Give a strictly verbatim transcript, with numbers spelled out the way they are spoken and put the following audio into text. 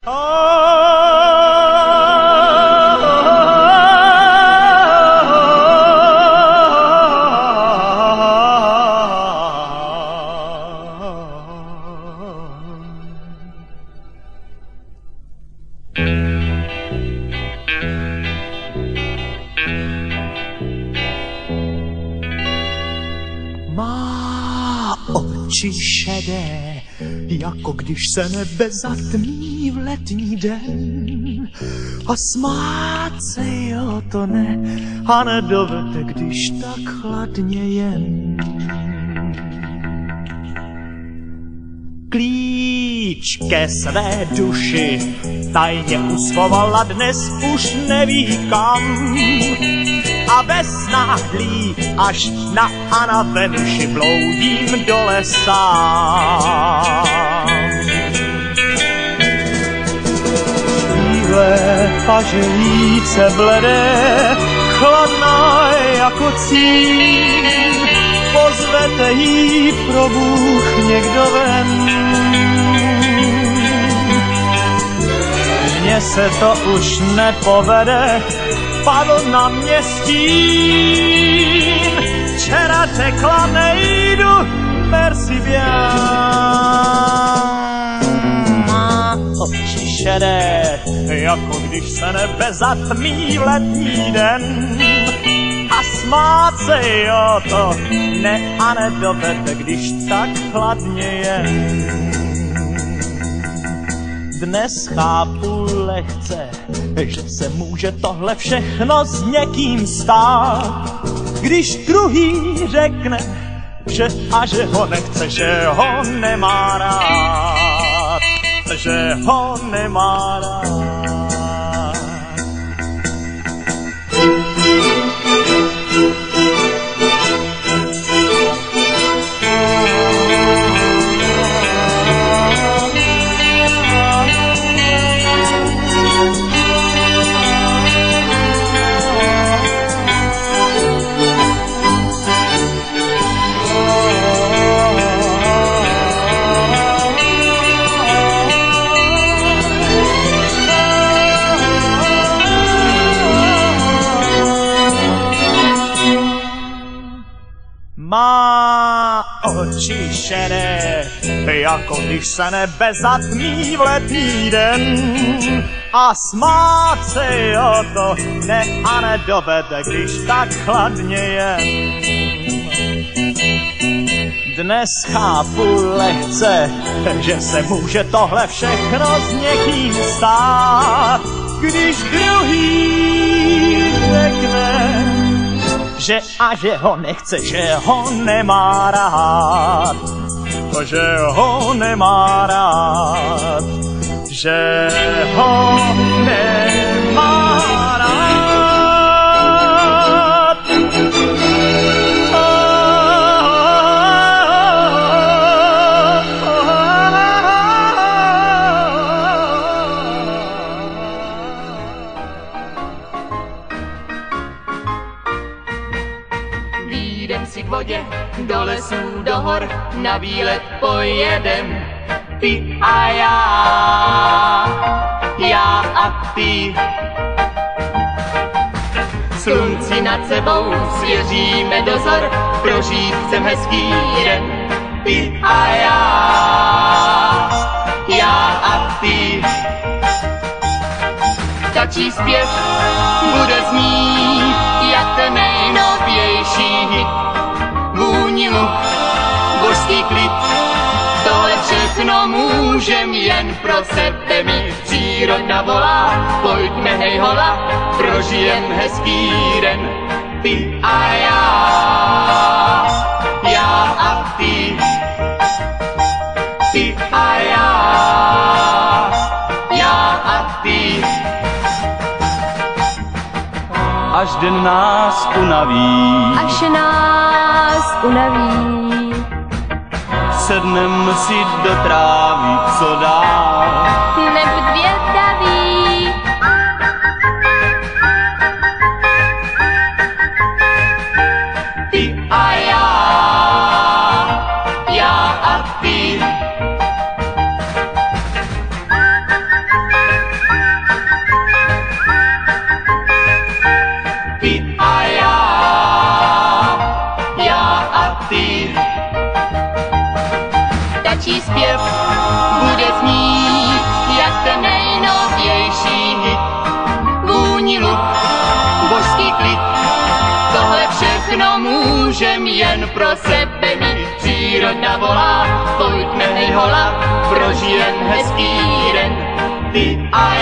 Má oči šedé, jako když se nebe zatmí v letní den. A smát se jo to ne, a nedovede, když tak chladně jen. Klíč ke své duši tajně uschovala, dnes už neví kam. A ve snách hlí až na Ana Venuši bloudím do lesa. Chvíle a želíce bledé, chladná jako cín, pozvete jí pro Bůh někdo ven. Mně se to už nepovede, padl na mě stín. Včera řekla nejdu, merci bien. Má oči šedé, jako když se nebe zatmí v letní den. A smát se jo to ne a nedovede, když tak chladně je. Dnes chápu lehce, že se může tohle všechno s někým stát. Když druhý řekne, že a že ho nechce, že ho nemá rád, že ho nemá rád. Má oči šedé, jako když se nebe zatmí v letní den. A smát se jo to ne a nedovede, když tak chladně je. Dnes chápu lehce, že se může tohle všechno s někým stát. Když druhý řekne, že a že ho nechce, že ho nemá rád, že ho nemá rád, že ho nemá rád. Výjdem si k vodě, do lesů, do hor, na výlet pojedem. Ty a já, já a ty. Slunci nad sebou svěříme dozor, prožít chcem hezký den. Ty a já, já a ty. Stačí zpěv, bude znít, jak ten nejnovější hit. Vůni luk, božský klid, tohle všechno můžem jen pro sebe mít. Příroda volá, pojďme hej hola, prožijem hezký den. Ty a já, já a ty. Ty a já, já a ty. Až den nás unaví, až nás unaví, sednem si do trávy, co dál. Nebuď zvědavý, ty a já, já a ty. můžem jen pro sebe mít. Příroda volá, pojďme hej hola, prožijem hezký den. Ty a